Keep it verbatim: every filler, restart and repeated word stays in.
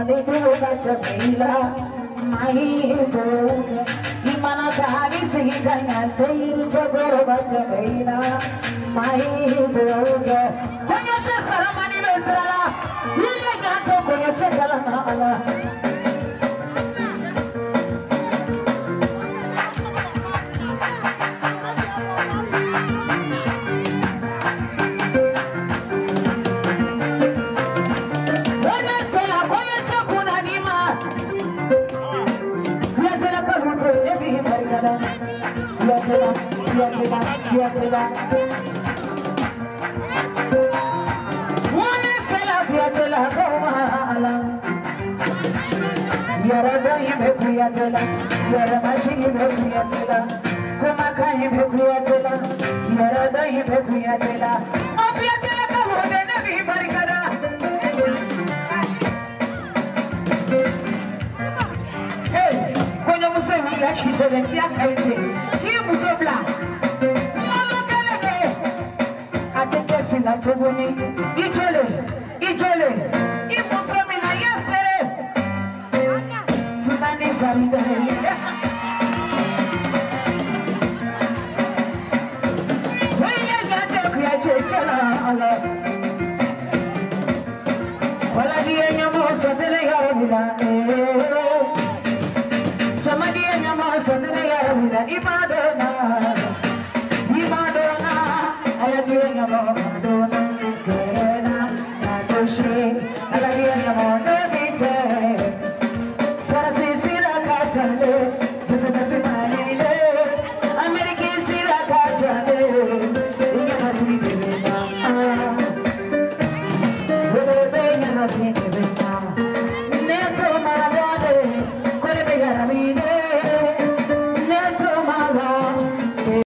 Somebody do that's a villa. My dog, Imana Kari Sigana, Tail Chogoro, that's a villa. My dog, when you just a money Vesala, you can't talk when you check Alana. Ijole, Ijole, Imusamina yesere. Sunani Farida. When you got to create Allah. Well, I didn't know something I Chamadi and Yama something I Imadona, Imadona, I didn't know.